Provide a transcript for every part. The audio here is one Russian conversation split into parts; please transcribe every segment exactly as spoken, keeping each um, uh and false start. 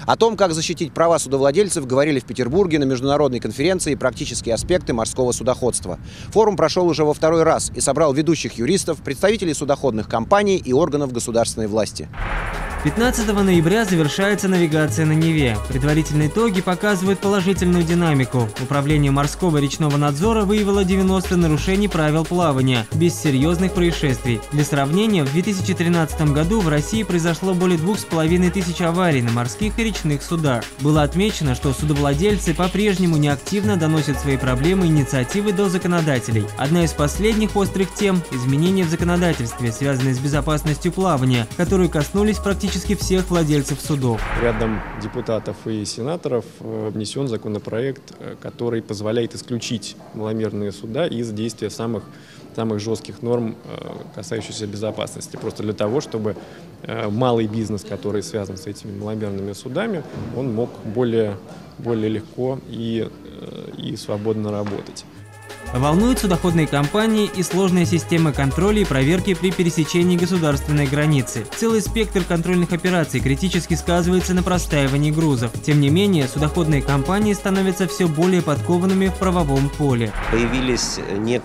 О том, как защитить права судовладельцев, говорили в Петербурге на международной конференции «Практические аспекты морского судоходства». Форум прошел уже во второй раз и собрал ведущих юристов, представителей судоходных компаний и органов государственной власти. пятнадцатого ноября завершается навигация на Неве. Предварительные итоги показывают положительную динамику. Управление морского и речного надзора выявило девяносто нарушений правил плавания, без серьезных происшествий. Для сравнения, в две тысячи тринадцатом году в России произошло более двух с половиной тысяч аварий на морских и речных судах. Было отмечено, что судовладельцы по-прежнему неактивно доносят свои проблемы и инициативы до законодателей. Одна из последних острых тем – изменения в законодательстве, связанные с безопасностью плавания, которые коснулись практически всех владельцев судов. Рядом депутатов и сенаторов внесен законопроект, который позволяет исключить маломерные суда из действия самых, самых жестких норм, касающихся безопасности. Просто для того, чтобы малый бизнес, который связан с этими маломерными судами, он мог более, более легко и, и свободно работать. Волнуют судоходные компании и сложная система контроля и проверки при пересечении государственной границы. Целый спектр контрольных операций критически сказывается на простаивании грузов. Тем не менее, судоходные компании становятся все более подкованными в правовом поле. Появились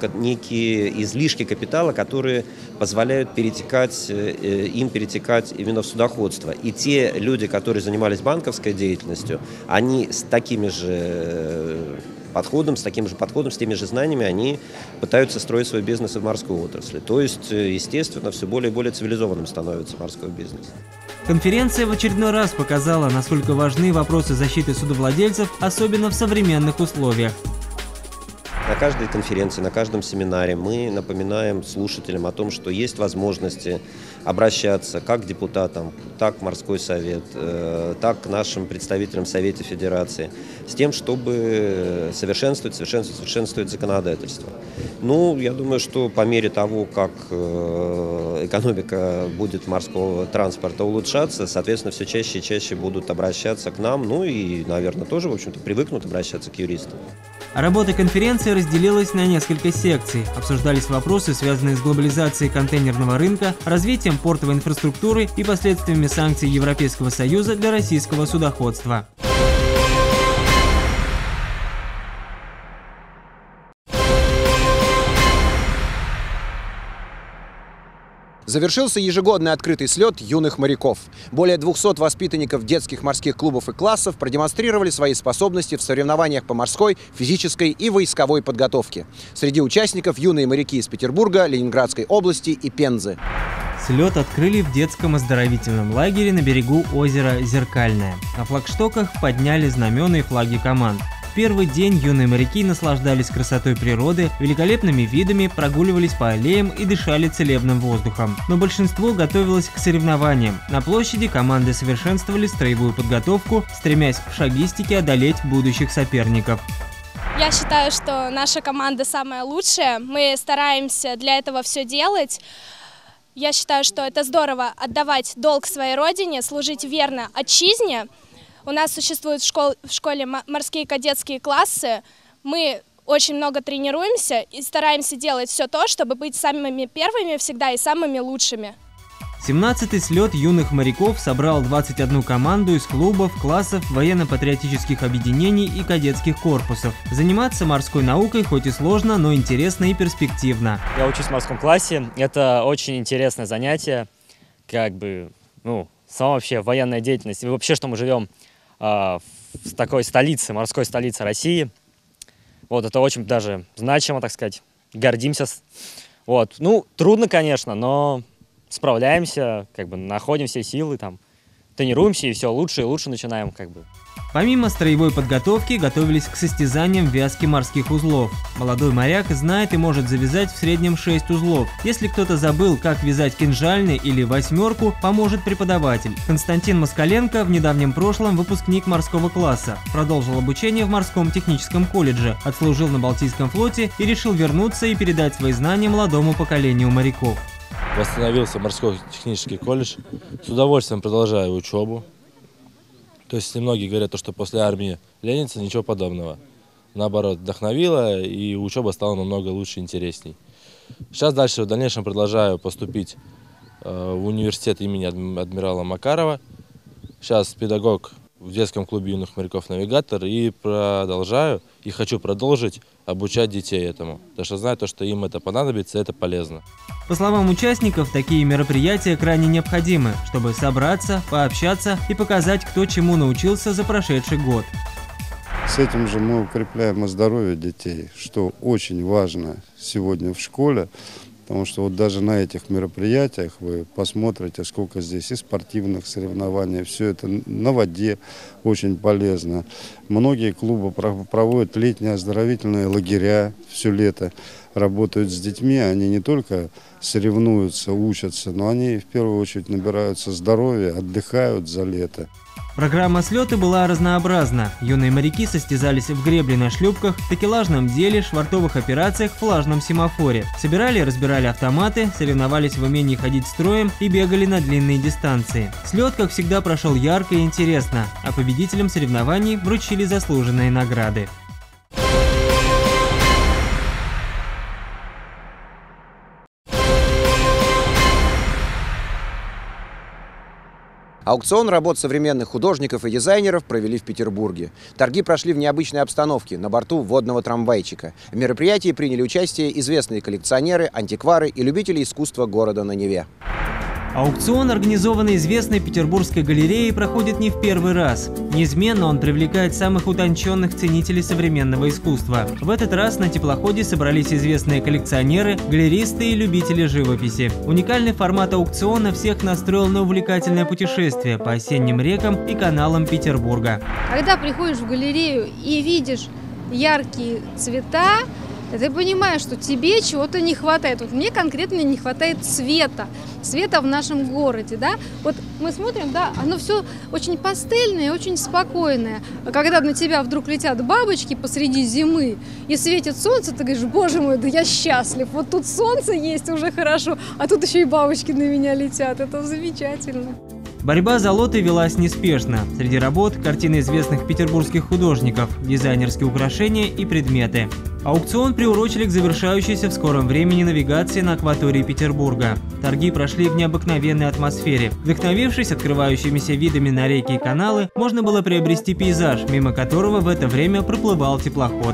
некие излишки капитала, которые позволяют перетекать, им перетекать именно в судоходство. И те люди, которые занимались банковской деятельностью, они с такими же подходом, с таким же подходом, с теми же знаниями они пытаются строить свой бизнес в морской отрасли. То есть, естественно, все более и более цивилизованным становится морской бизнес. Конференция в очередной раз показала, насколько важны вопросы защиты судовладельцев, особенно в современных условиях. На каждой конференции, на каждом семинаре мы напоминаем слушателям о том, что есть возможности обращаться как к депутатам, так к морской совет, так к нашим представителям в Совете Федерации, с тем, чтобы совершенствовать, совершенствовать, совершенствовать законодательство. Ну, я думаю, что по мере того, как экономика будет морского транспорта улучшаться, соответственно, все чаще и чаще будут обращаться к нам, ну и, наверное, тоже, в общем-то, привыкнут обращаться к юристам. Работа конференции разделилась на несколько секций. Обсуждались вопросы, связанные с глобализацией контейнерного рынка, развитием портовой инфраструктуры и последствиями санкций Европейского Союза для российского судоходства. Завершился ежегодный открытый слет юных моряков. Более двухсот воспитанников детских морских клубов и классов продемонстрировали свои способности в соревнованиях по морской, физической и войсковой подготовке. Среди участников юные моряки из Петербурга, Ленинградской области и Пензы. Слет открыли в детском оздоровительном лагере на берегу озера Зеркальное. На флагштоках подняли знамена и флаги команд. В первый день юные моряки наслаждались красотой природы, великолепными видами, прогуливались по аллеям и дышали целебным воздухом. Но большинство готовилось к соревнованиям. На площади команды совершенствовали строевую подготовку, стремясь в шагистике одолеть будущих соперников. Я считаю, что наша команда самая лучшая. Мы стараемся для этого все делать. Я считаю, что это здорово отдавать долг своей родине, служить верно отчизне. У нас существуют в школе, в школе морские кадетские классы. Мы очень много тренируемся и стараемся делать все то, чтобы быть самыми первыми всегда и самыми лучшими. семнадцатый слет юных моряков собрал двадцать одну команду из клубов, классов, военно-патриотических объединений и кадетских корпусов. Заниматься морской наукой хоть и сложно, но интересно и перспективно. Я учусь в морском классе. Это очень интересное занятие. Как бы, ну, сама вообще военная деятельность. И вообще, что мы живем э, в такой столице, морской столице России. Вот, это очень даже значимо, так сказать. Гордимся. Вот, ну, трудно, конечно, но справляемся, как бы находим все силы, там, тренируемся и все лучше и лучше начинаем, как бы. Помимо строевой подготовки, готовились к состязаниям в вязке морских узлов. Молодой моряк знает и может завязать в среднем шесть узлов. Если кто-то забыл, как вязать кинжальный или восьмерку, поможет преподаватель. Константин Москаленко в недавнем прошлом выпускник морского класса. Продолжил обучение в морском техническом колледже, отслужил на Балтийском флоте и решил вернуться и передать свои знания молодому поколению моряков. Восстановился морской технический колледж. С удовольствием продолжаю учебу. То есть многие говорят, что после армии ленятся, ничего подобного. Наоборот, вдохновило, и учеба стала намного лучше и интересней. Сейчас дальше в дальнейшем продолжаю поступить в университет имени адмирала Макарова. Сейчас педагог в детском клубе юных моряков «Навигатор» и продолжаю, и хочу продолжить обучать детей этому. Потому что знаю, то, что им это понадобится, это полезно. По словам участников, такие мероприятия крайне необходимы, чтобы собраться, пообщаться и показать, кто чему научился за прошедший год. С этим же мы укрепляем и здоровье детей, что очень важно сегодня в школе. Потому что вот даже на этих мероприятиях вы посмотрите, сколько здесь и спортивных соревнований, все это на воде очень полезно. Многие клубы проводят летние оздоровительные лагеря все лето, работают с детьми, они не только соревнуются, учатся, но они в первую очередь набираются здоровья, отдыхают за лето. Программа слета была разнообразна. Юные моряки состязались в гребле на шлюпках, такелажном деле, швартовых операциях, флажном семафоре. Собирали и разбирали автоматы, соревновались в умении ходить строем и бегали на длинные дистанции. Слет, как всегда, прошел ярко и интересно, а победителям соревнований вручили заслуженные награды. Аукцион работ современных художников и дизайнеров провели в Петербурге. Торги прошли в необычной обстановке на борту водного трамвайчика. В мероприятии приняли участие известные коллекционеры, антиквары и любители искусства города на Неве. Аукцион, организованный известной петербургской галереей, проходит не в первый раз. Неизменно он привлекает самых утонченных ценителей современного искусства. В этот раз на теплоходе собрались известные коллекционеры, галеристы и любители живописи. Уникальный формат аукциона всех настроил на увлекательное путешествие по осенним рекам и каналам Петербурга. Когда приходишь в галерею и видишь яркие цвета, ты понимаешь, что тебе чего-то не хватает. Вот мне конкретно не хватает цвета, цвета в нашем городе, да. Вот мы смотрим, да, оно все очень пастельное, очень спокойное. А когда на тебя вдруг летят бабочки посреди зимы и светит солнце, ты говоришь: боже мой, да я счастлив. Вот тут солнце есть, уже хорошо, а тут еще и бабочки на меня летят. Это замечательно. Борьба за лоты велась неспешно. Среди работ – картины известных петербургских художников, дизайнерские украшения и предметы. Аукцион приурочили к завершающейся в скором времени навигации на акватории Петербурга. Торги прошли в необыкновенной атмосфере. Вдохновившись открывающимися видами на реки и каналы, можно было приобрести пейзаж, мимо которого в это время проплывал теплоход.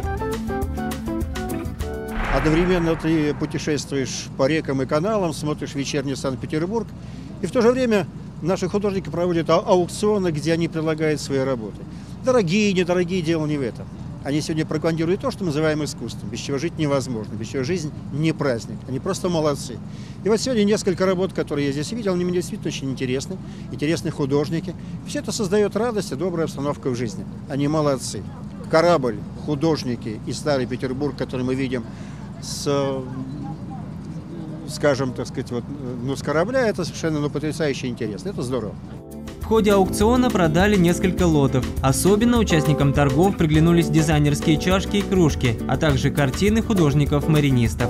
Одновременно ты путешествуешь по рекам и каналам, смотришь вечерний Санкт-Петербург, и в то же время наши художники проводят аукционы, где они предлагают свои работы. Дорогие, недорогие, дело не в этом. Они сегодня пропагандируют то, что мы называем искусством, без чего жить невозможно, без чего жизнь не праздник. Они просто молодцы. И вот сегодня несколько работ, которые я здесь видел, они мне действительно очень интересны, интересные художники. Все это создает радость и добрую обстановку в жизни. Они молодцы. Корабль, художники и старый Петербург, который мы видим с... скажем, так сказать, вот, ну, с корабля, это совершенно ну, потрясающе интересно, это здорово. В ходе аукциона продали несколько лотов. Особенно участникам торгов приглянулись дизайнерские чашки и кружки, а также картины художников-маринистов.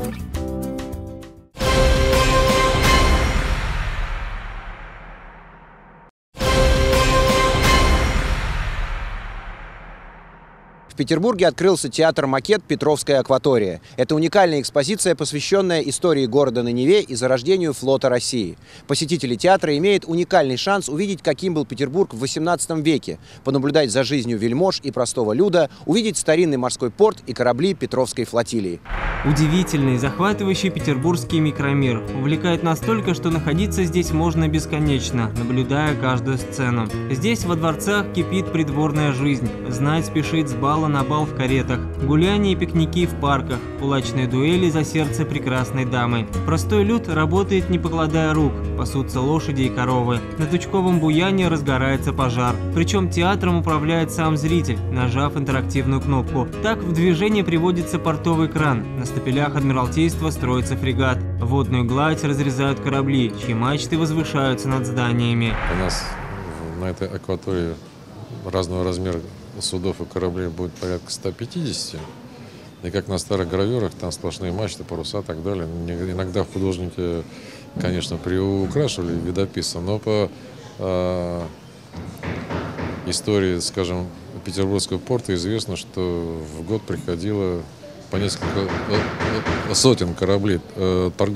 В Петербурге открылся театр-макет «Петровская акватория». Это уникальная экспозиция, посвященная истории города на Неве и зарождению флота России. Посетители театра имеют уникальный шанс увидеть, каким был Петербург в восемнадцатом веке, понаблюдать за жизнью вельмож и простого люда, увидеть старинный морской порт и корабли Петровской флотилии. Удивительный, захватывающий петербургский микромир. Увлекает настолько, что находиться здесь можно бесконечно, наблюдая каждую сцену. Здесь во дворцах кипит придворная жизнь. Знать спешит с бала на бал в каретах, гуляния и пикники в парках, кулачные дуэли за сердце прекрасной дамы. Простой люд работает, не покладая рук, пасутся лошади и коровы. На Тучковом буяне разгорается пожар. Причем театром управляет сам зритель, нажав интерактивную кнопку. Так в движение приводится портовый кран. На стапелях Адмиралтейства строится фрегат. Водную гладь разрезают корабли, чьи мачты возвышаются над зданиями. У нас на этой акватории разного размера судов и кораблей будет порядка ста пятидесяти. И как на старых гравюрах, там сплошные мачты, паруса и так далее. Иногда художники, конечно, приукрашивали видописа, но по э, истории, скажем, Петербургского порта известно, что в год приходило по несколько сотен кораблей э, торговых.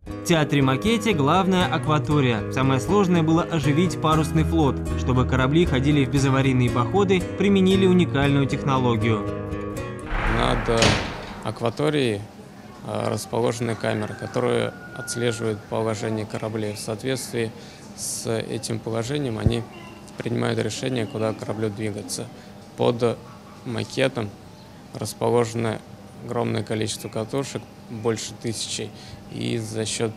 В театре-макете главная акватория. Самое сложное было оживить парусный флот. Чтобы корабли ходили в безаварийные походы, применили уникальную технологию. Над акваторией расположены камеры, которые отслеживают положение кораблей. В соответствии с этим положением они принимают решение, куда кораблю двигаться. Под макетом расположено огромное количество катушек, больше тысячи. И за счет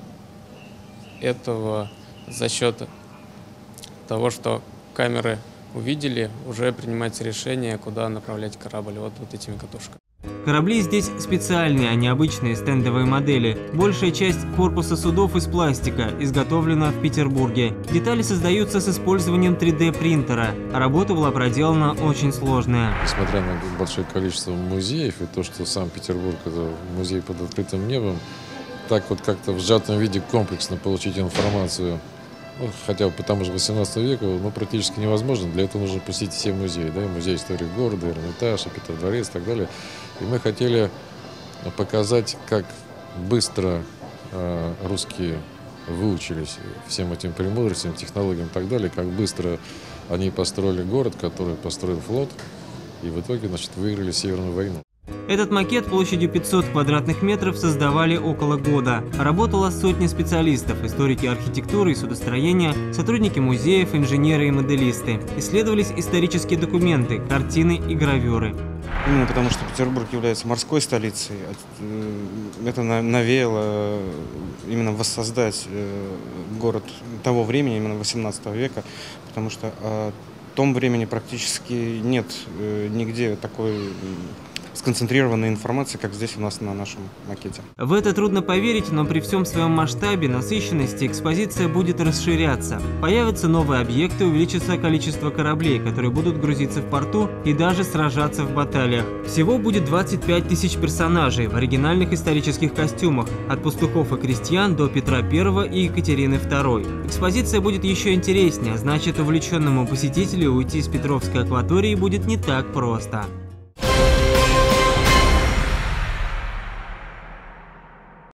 этого, за счет того, что камеры увидели, уже принимается решение, куда направлять корабль. Вот, вот этими катушками. Корабли здесь специальные, а не обычные стендовые модели. Большая часть корпуса судов из пластика, изготовлена в Петербурге. Детали создаются с использованием три дэ принтера. Работа была проделана очень сложная. Несмотря на большое количество музеев и то, что сам Петербург – это музей под открытым небом, так вот как-то в сжатом виде комплексно получить информацию, ну, хотя бы по тому же восемнадцатому веку, ну, практически невозможно. Для этого нужно посетить все музеи, да, музей истории города, Эрмитаж, Петродворец и так далее. И мы хотели показать, как быстро э, русские выучились всем этим премудростям, технологиям и так далее, как быстро они построили город, который построил флот, и в итоге, значит, выиграли Северную войну. Этот макет площадью пятьсот квадратных метров создавали около года. Работало сотни специалистов, историки архитектуры и судостроения, сотрудники музеев, инженеры и моделисты. Исследовались исторические документы, картины и гравюры. Именно потому, что Петербург является морской столицей, это навеяло именно воссоздать город того времени, именно восемнадцатого века, потому что о том времени практически нет нигде такой сконцентрированной информации, как здесь у нас на нашем макете. В это трудно поверить, но при всем своем масштабе, насыщенности экспозиция будет расширяться. Появятся новые объекты, увеличится количество кораблей, которые будут грузиться в порту и даже сражаться в баталиях. Всего будет двадцать пять тысяч персонажей в оригинальных исторических костюмах, от пастухов и крестьян до Петра Первого и Екатерины Второй. Экспозиция будет еще интереснее, значит, увлеченному посетителю уйти с Петровской акватории будет не так просто.